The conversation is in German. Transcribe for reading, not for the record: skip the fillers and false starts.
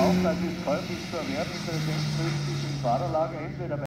auch, das ist käuflich zu erwerben, Interessenten müssen sich im Fahrerlager entweder